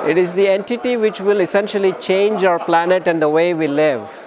It is the entity which will essentially change our planet and the way we live.